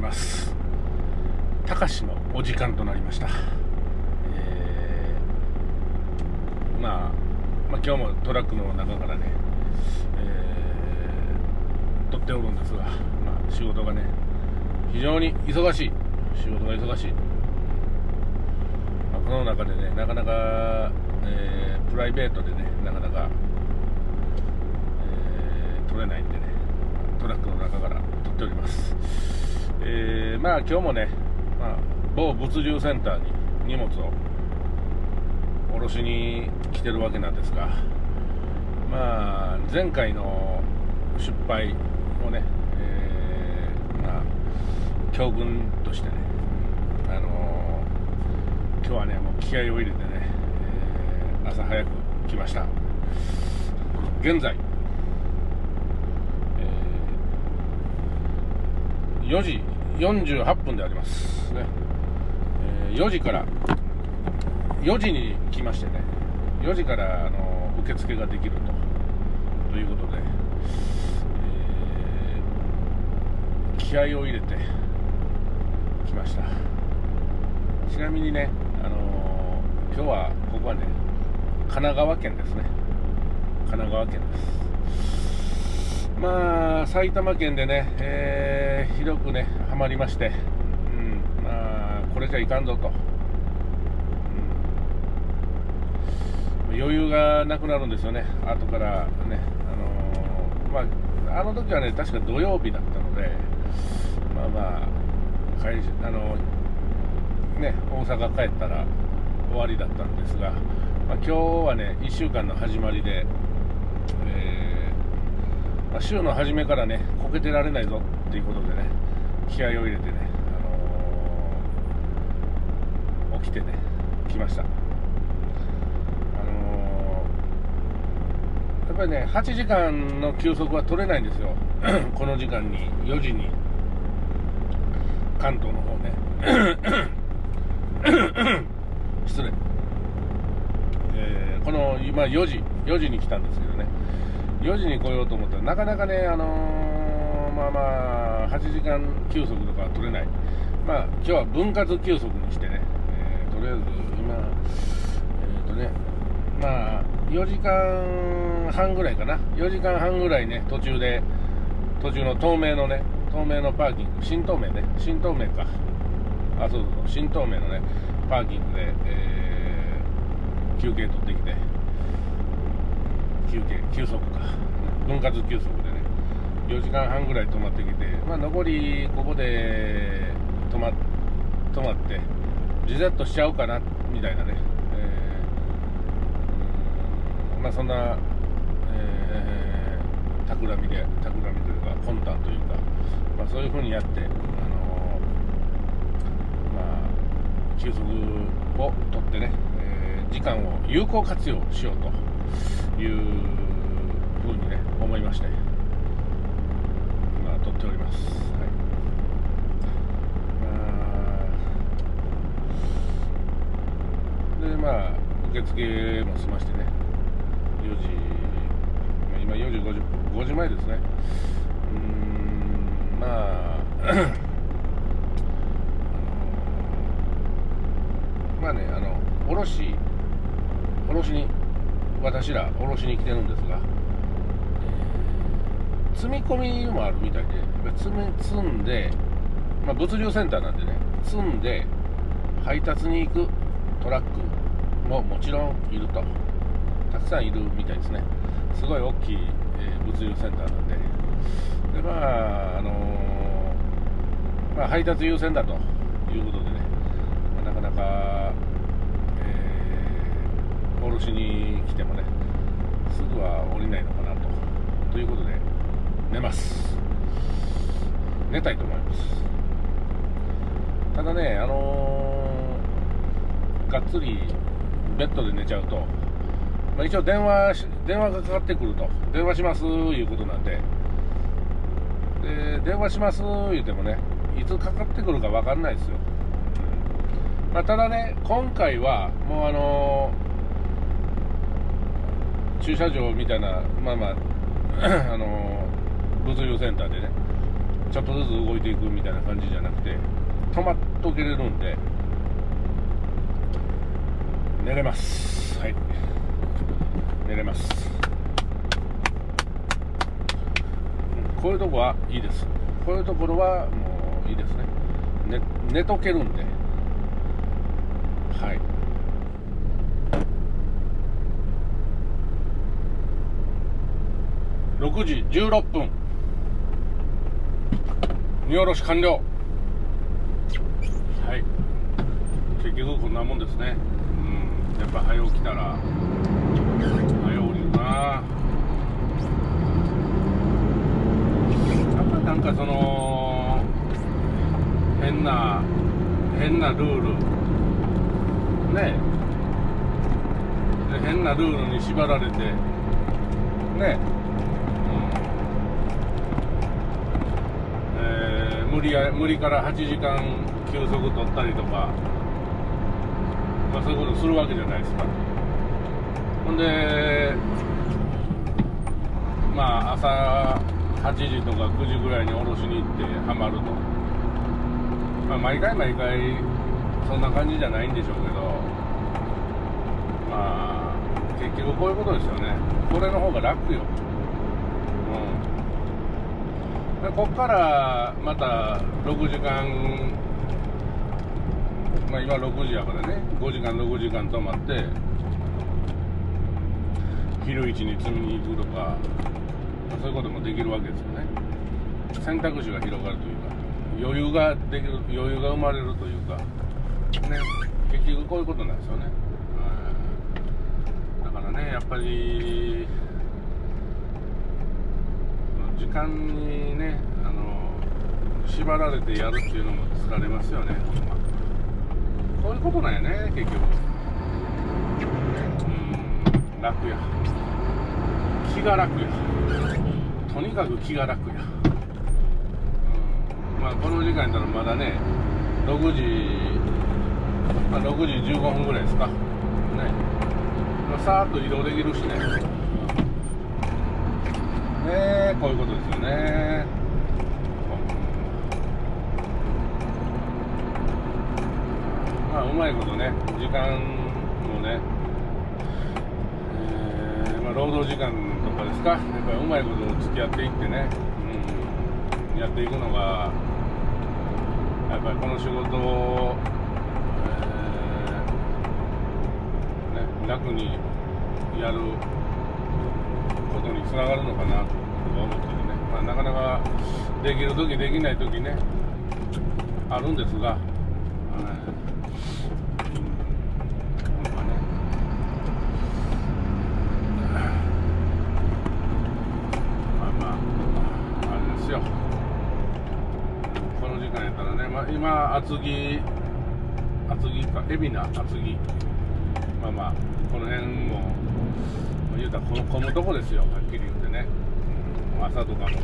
ます。たかしのお時間となりました。今日もトラックの中からね、撮っておるんですが、仕事がね非常に忙しい。仕事が忙しい。この中でねなかなか、プライベートでねなかなか、撮れないんでね、トラックの中から撮っております。今日もね、某物流センターに荷物を下ろしに来てるわけなんですが、前回の失敗をね、教訓としてね、今日はねもう気合を入れてね、朝早く来ました。現在、4時48分でありますね。4時から4時に来ましてね、4時から受付ができるということで、気合を入れて来ました。ちなみにね、今日はここはね神奈川県ですね。神奈川県です。埼玉県でね、ひどくねハマりまして、これじゃいかんぞと、余裕がなくなるんですよね。後からね、あの時はね確か土曜日だったので、大阪帰ったら終わりだったんですが、今日はね1週間の始まりで、週の初めからねこけてられないぞっていうことでね気合を入れてね、起きてね来ました。やっぱりね8時間の休息は取れないんですよこの時間に4時に関東の方ね失礼、この今4時に来たんですけどね、4時に来ようと思ったらなかなかね8時間休息とかは取れない。今日は分割休息にしてね、とりあえず今4時間半ぐらいかな、4時間半ぐらいね途中の東名のパーキング、新東名のねパーキングで、休憩取ってきて、休息か分割休息でね4時間半ぐらい泊まってきて、残りここで泊まってリセットしちゃおうかなみたいなね、そんな、企みというか魂胆というか、そういう風にやって休息を取ってね、時間を有効活用しようという風にね思いまして、今取っております。で受付も済ましてね、今4時50分、5時前ですね。私ら下ろしに来てるんですが、積み込みもあるみたいで、積んで、物流センターなんでね、積んで配達に行くトラックももちろんいると、たくさんいるみたいですね。すごい大きい、物流センターなんで、配達優先だということでね、なかなか、下ろしに来てもねすぐは降りないのかなということで寝たいと思います。ただねがっつりベッドで寝ちゃうと、一応電話がかかってくると、電話しますいうことなんで、電話します言うてもねいつかかってくるか分かんないですよ。ただね今回はもう駐車場みたいな物流センターでねちょっとずつ動いていくみたいな感じじゃなくて、止まっとけれるんで寝れます。はい、寝れます。こういうとこはいいです。こういうところはもういいですね。寝とけるんで。はい。6時16分、荷下ろし完了。はい、結局こんなもんですね。やっぱ早起きたら早降りるな。やっぱなんかその変なルールね、変なルールに縛られてね、無理から8時間休息取ったりとか、そういうことするわけじゃないですか。ほんで朝8時とか9時ぐらいに下ろしに行ってハマると、毎回そんな感じじゃないんでしょうけど、結局こういうことですよね。これの方が楽よ。こっからまた6時間、今6時やからね、5時間6時間泊まって昼市に積みに行くとか、そういうこともできるわけですよね。選択肢が広がるというか、余裕が生まれるというかね、結局こういうことなんですよね。だからね、やっぱり時間にね、縛られてやるっていうのもつられますよね。こういうことなんやね、結局。楽や、気が楽や、とにかく気が楽や。この時間やったらまだね、6時15分ぐらいですかね。さーっと移動できるしね。こういうことですよね。うまいことね、時間もね、労働時間とかですか、やっぱりうまいこと付き合っていってね、やっていくのがやっぱりこの仕事を、楽にやることにつながるのかなと思ってるね。なかなかできる時できない時ねあるんですが、あれですよ。この時間やったらね、今厚木か海老名厚木、この辺も言うたら混むとこですよ、はっきり言ってね。朝とかも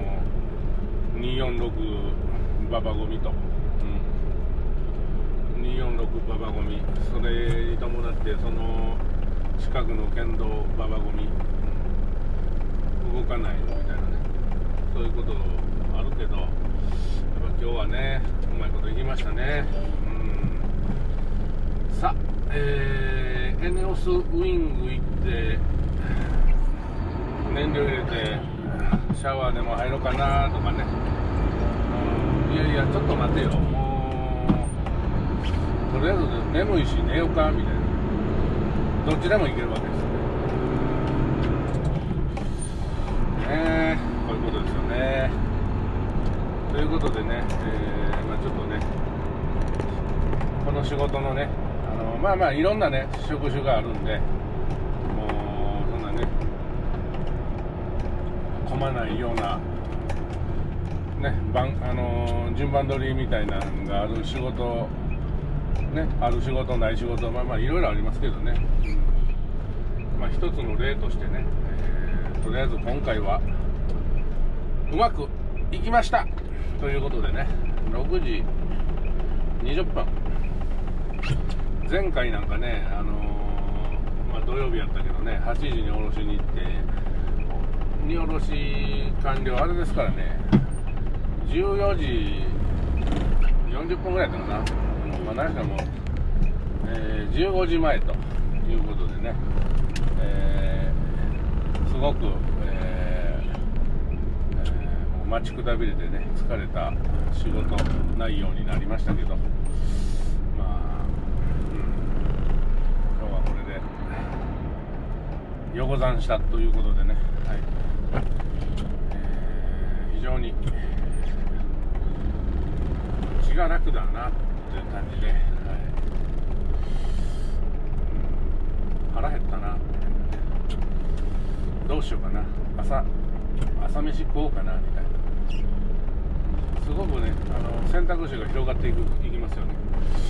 246ババゴミと、246ババゴミ、それに伴ってその近くの県道ババゴミ、動かないみたいなね、そういうことあるけど、やっぱ今日はねうまいこといきましたね。さあ、エネオスウィング行って燃料入れてシャワーでも入ろうかなとかね。いやちょっと待てよ、もうとりあえず眠いし寝ようかみたいな、どっちでもいけるわけですよね。こういうことですよね。ということでね、ちょっとねこの仕事のね、いろんなね職種があるんで、もうそんなね混まないようなね、順番取りみたいなのがある仕事ね、ある仕事ない仕事、いろいろありますけどね、一つの例としてね、とりあえず今回はうまくいきましたということでね、6時20分、前回なんかね、土曜日やったけどね、8時に下ろしに行って、荷下ろし完了あれですからね、 14時40分ぐらいだったかな、何しかもう、15時前ということでね、すごく、待ちくたびれてね、疲れた仕事内容になりましたけど、まあ、今日はこれで横断したということでね、はい、非常に気が楽だなという感じで、はい、腹減ったな、どうしようかな、朝飯食おうかなみたいな。すごくね、選択肢が広がっていきますよね。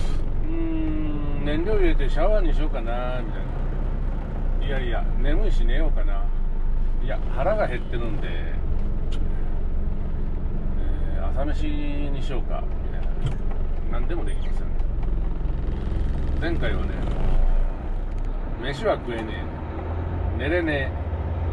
燃料入れてシャワーにしようかなみたいな。いやいや、眠いし寝ようかな。いや、腹が減ってるんで、朝飯にしようかみたいな。何でもできますよね。前回はね、飯は食えねえ、寝れねえ、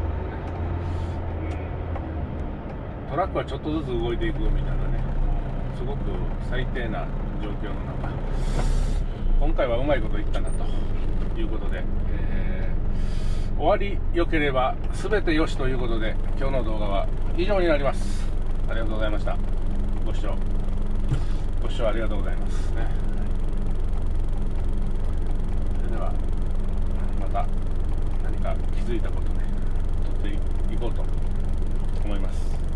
トラックはちょっとずつ動いていくみたいなね、すごく最低な状況の中、今回はうまいこといったなということで、終わり良ければ全て良しということで、今日の動画は以上になります。ありがとうございました。ご視聴ありがとうございますね。それではまた何か気づいたことね、取っていこうと思います。